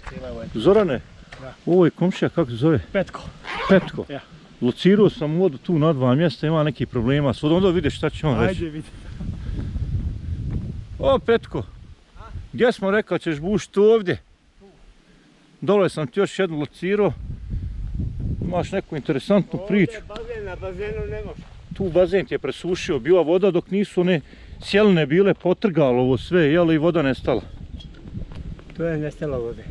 Zorane, ovo je komšija, kako se zove? Petko. Petko. Ja. Locirao sam vodu tu na 2 mjesta, ima neki problema s vodom, onda vidiš šta će on reći. Ajde vidi. O Petko, gdje smo rekao ćeš bušiti ovdje? Dole sam ti još jednu locirao. Imaš neku interesantnu priču. Ovdje bazen, na bazenu ne može. Tu bazen ti je presušio, bila voda dok nisu one sjeline bile, potrgalo ovo sve, jel, i voda nestala. To je nestalo vode.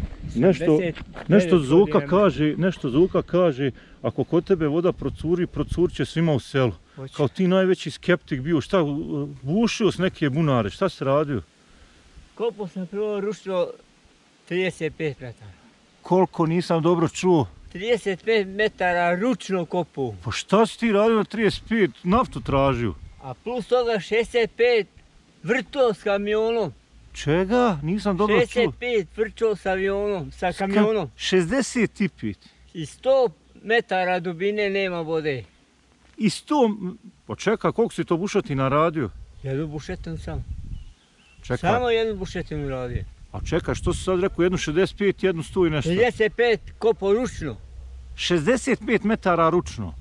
Nešto Zuka kaže, ako kod tebe voda procurit će svima u selu. Hoće. Kao ti najveći skeptik bio, šta, bušio s neke bunare, šta se radio? Kopao sam prvo ručno 35 metara. Koliko, nisam dobro čuo. 35 metara ručno kopu. Pa šta si ti radio na 35, naftu tražio? A plus toga 65 vrto s kamionom. Čega? Nisam dobro čuo. 65 vrto sa kamionom. 65. I 100 metara dubine nema vode. I 100... Pa čeka, koliko si to bušati naradio? Jednu bušetinu samo. Čeka. Samo jednu bušetinu radio. A čekaj, što si sad rekao, jednu 65, jednu 100 i nešto? 35 kopo ručno. 65 metara ručno?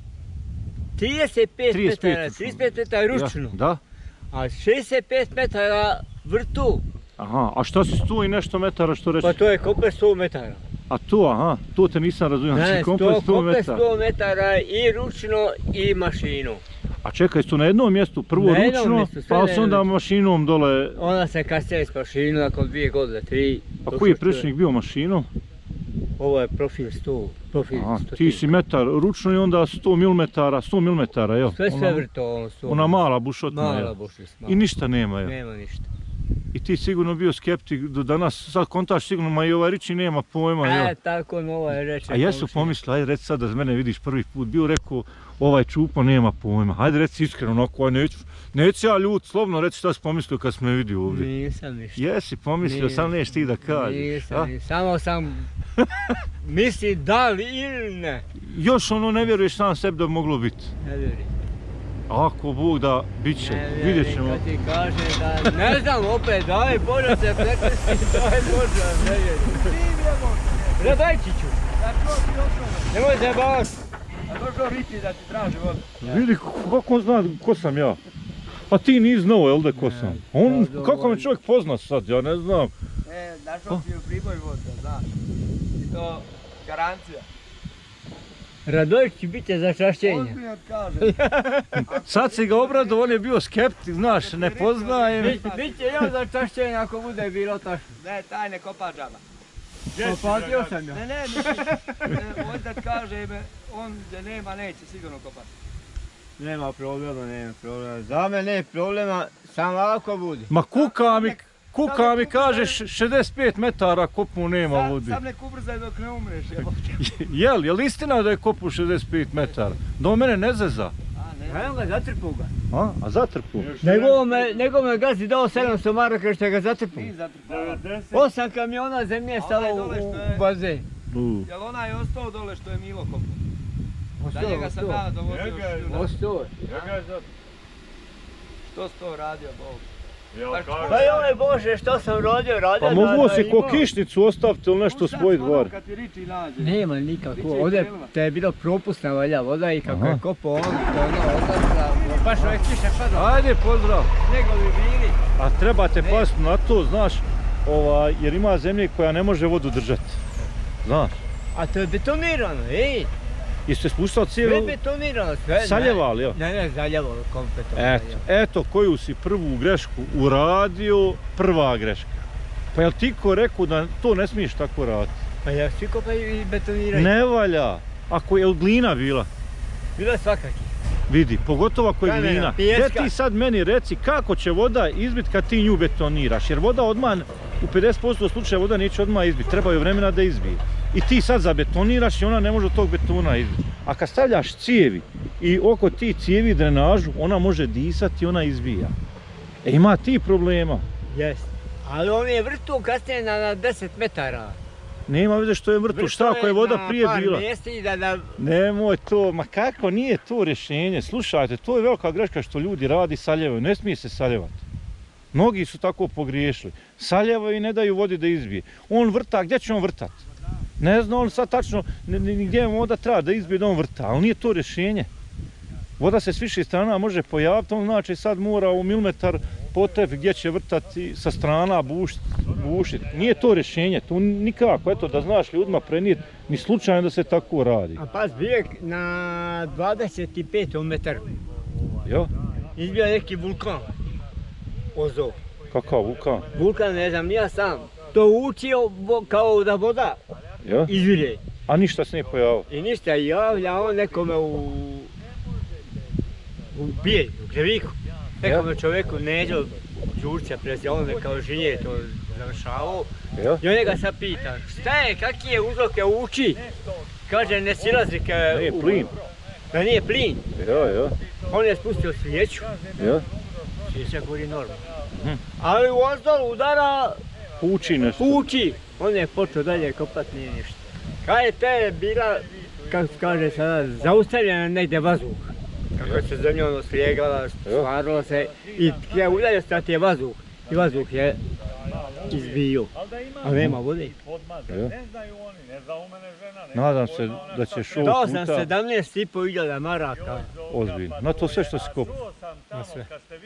35 metara, 35 metara ručno. Ja, da. A 65 metara vrtu. Aha, a šta si 100 i nešto metara, što reći? Pa to je kope 100 metara. A to, aha, to te nisam razumio. Ne, kope kope 100 metara. 100 metara i ručno i mašinu. A čekaj, su na jednom mjestu, prvo ručno, pa se onda mašinom dole... Onda se kasnije s mašinom nakon 2 godine, 3. A koji je prečnik bio mašinom? Ovo je profil 100, profil 100. Ti si metar ručno i onda 100 mm, jel? Sve vrto, 100. Ona mala bušotina, jel? Mala bušotina. I ništa nema, jel? Nema ništa. I ti sigurno bio skeptik do danas, sad kontaš sigurno, ma i ovaj Riči nema pojma, jel? Tako nova je reče. A jesu pomislili, ajde reci sad da mene vidiš prvi put, bio rekao, ovaj Čupo nema pojma, ajde reci iskreno, onako, neću ja ljut, slobno reci šta si pomislio kad si me vidio ovdje. Nisam ništa. Jesi pomislio, sam neš ti da kažeš. Nisam, samo sam misli da li ili ne. Još ono ne vjeruješ sam sebi da bi moglo biti. Ne vjerujem. Ako Bog da, bit će, vidjet ćemo. Kad ti kaže da, ne znam opet, daj Bože se prekrsti, daj Bože, ne vjerujem. Radajčiću, nemoj se bavati. A došao Riči da ti traži vodu. Vidi kako on zna ko sam ja. Pa ti nisi znao, jel da ko sam? On, kako me čovjek pozna sad, ja ne znam. Našao ti u Priboj vodu, znaš. I to garancija. Radojić bit će za čašćenje. Ozbiljno kaže. Sad si ga obradao, on je bio skeptik, znaš, ne poznaje. Biće još za čašćenje ako bude bilo tačno. Ne, taj ne kopa džaba. Popatio sam ja. Ne, mislim, onda kaže me, on gdje nema neće sigurno kopati. Nema problema. Za mene ne problema, samo ako bude. Ma kuka mi kaže 65 metara kopu nema vodi. Sam nek ubrzaj dok ne umreš. Jel istina da je kopu 65 metara? Do mene ne zeza. Evo ga, zatrpu ga. A zatrpu? Nego me gazi dao 700 maraka što ga zatrpu. 8 kamiona zemlje stalo u bazen. Jel onaj ostao dole što je Milo kopao? Da njega sam ja dovozio šljuna. Ostao. Što si to radio, Bog? Pa joj Bože, što sam radio Pa mogu si ko kišnicu ostaviti ili nešto spojiti var. Kad ti Riči nađe. Nema nikako, ovdje te je bilo propusna valja voda i kako je kopao on, to je ono odlasla, baš ove kiše padalo. Ajde, pozdrav. Snegovi bili. A trebate pasti na to, znaš, jer ima zemlje koja ne može vodu držati. Znaš. A to je betonirano, ej. Jeste spustali cijelu... Sve betonirano, sve. Saljevali, jel? Ne, zaljevalo kompletno. Eto, koju si prvu grešku uradio, prva greška. Pa jel ti ko rekao da to ne smiješ tako raditi? Pa ja svi kopaju i betoniraju. Ne valja. Ako je glina bila? Bila je svakaki. Vidi, pogotovo ako je glina. Pijeska. Gdje ti sad meni reci kako će voda izbiti kad ti nju betoniraš? Jer voda odmah, u 50% slučaja voda neće odmah izbiti, treba joj vremena da izbije. I ti sad zabetoniraš i ona ne može od tog betona izbiti. A kad stavljaš cijevi i oko ti cijevi drenažu, ona može disati i ona izbija. Ima ti problema. Jest. Ali on je vrtu kasnije na 10 metara. Nema veze što je vrtu, šta ako je voda prije bila? Nemoj to, ma kako, nije to rješenje. Slušajte, to je velika greška što ljudi radi, saljevaju, ne smije se saljevati. Mnogi su tako pogriješili. Saljevaju i ne daju vodi da izbije. On vrta, gdje će on vrtat? Ne zna on sad tačno gdje voda treba da izbije da on vrta, ali nije to rješenje. Voda se s više strana može pojaviti, on znači sad mora u milimetar potep gdje će vrtati sa strana bušiti. Nije to rješenje, to nikako, eto da znaš ljudima prenijeti, ni slučajno da se tako radi. A pas bio na 25. metaru. Jo? Izbio neki vulkan. Ozov. Kakav vulkan? Vulkan, ne znam, ja sam to učio kao da voda Jo? izvire. A ništa se nije pojavilo? I ništa, javlja on nekome u Bijelju, u Greviku. Nekome čovjeku Neđo Đurća prezio, on me kao žije to završavao. I on njega sad pita, šta je, kakvi je uzroke uči? Kaže, ne silazi ka... Nije plin. Da nije plin. Jo. On je spustio svijeću. Jo? Svijeća gori normalno. Ali u ozdol udara, Uči nešto. uči. On je počeo dalje kopat, nije ništa. Kaj je te bila, kako se kaže sada, zaustavljena negdje vazduh. Kako se zemlja ono slijegala, stvarila se i gdje udalje stati je vazduh. I vazduh je izbio. A nema vode. Jo? Nadam se da ćeš ovog Dao puta... sam 17.500 maraka. Ozbiljno. Na to sve što si kopao. Na sve.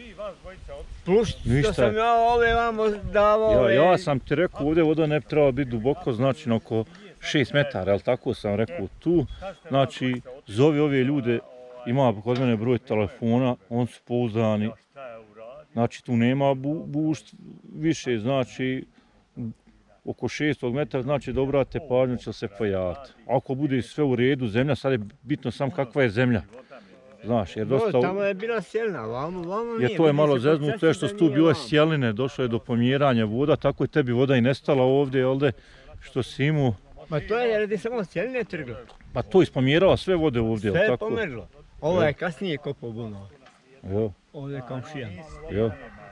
Plus što Ništa. sam ja ove vamo davao... Ja sam ti rekao, ovdje voda ne bi trebala biti duboko, znači na oko 6 metara, ali tako sam rekao tu. Znači, zovi ove ljude, ima kod mene broj telefona, oni su pouzdani. Znači, tu nema bušt više, znači, oko 6 metara, znači da obrate pažnju će se pojaviti. Ako bude sve u redu, zemlja, sad je bitno sam kakva je zemlja. Znaš, jer dosta... Tamo je bila sjelina, vamo nije. Jer to je malo zeznuto, što su tu bile sjeline, došlo je do pomjeranja voda, tako je tebi voda i nestala ovdje, ovdje, što si imao. Ma to je radi samo sjeline trglo. Pa to ispomjerava sve vode ovdje, Sve jel je tako? pomerlo. Ovo je kasnije kopao buno. Jo, Ovdje je komšija. jo.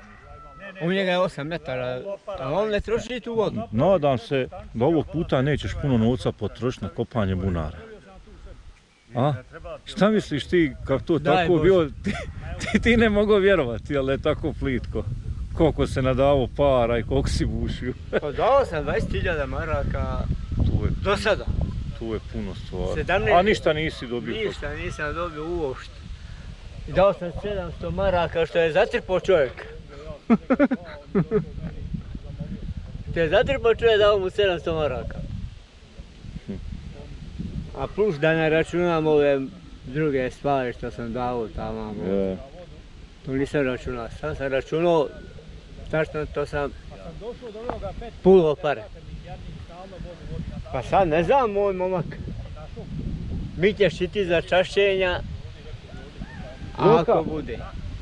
U njega je 8 metara, a on ne troši tu vodu. Nadam se da ovog puta nećeš puno novca potrošiti na kopanje bunara. A? Šta misliš ti, kako to Daj tako Bože. bilo, ti ne mogu vjerovati, ali je tako plitko. Koliko se nadavo para i koliko si bušio. Pa dao sam 20.000 maraka do sada. Tu je puno stvari. 17 A ništa nisi dobio. Ništa nisam dobio uopšte. I dao sam 700 maraka što je zatrpao čovjek. Što je zatrpao čovjek, dao mu 700 maraka. A plus da ne računam ove druge stvari što sam dao tamo. Je. To nisam računao, sam računao, tačno to sam pulo pare. Pa sad ne znam moj momak. Mi ćeš iti za čašćenja, ako bude.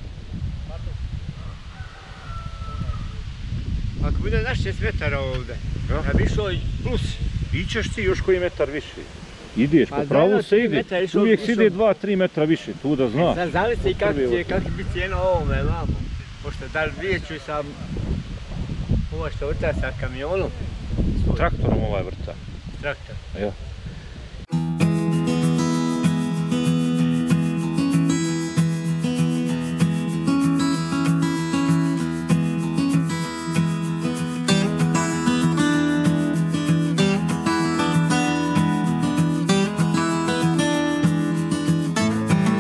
Ako bude naš 6 metara ovdje, ja bi išao plus. Ićeš ti još koji metar više. Ideš, Pa po pravu da, se 3 ide. metra išao- Uvijek se ide išao- 2-3 metra više, tu da znaš. Sad zavisi kako Prvi će bi cijena ovome vamo. Pošto da li vidjet ću sam ovo što vrta sa kamionom. Traktorom ovaj vrta. Traktor. Ja.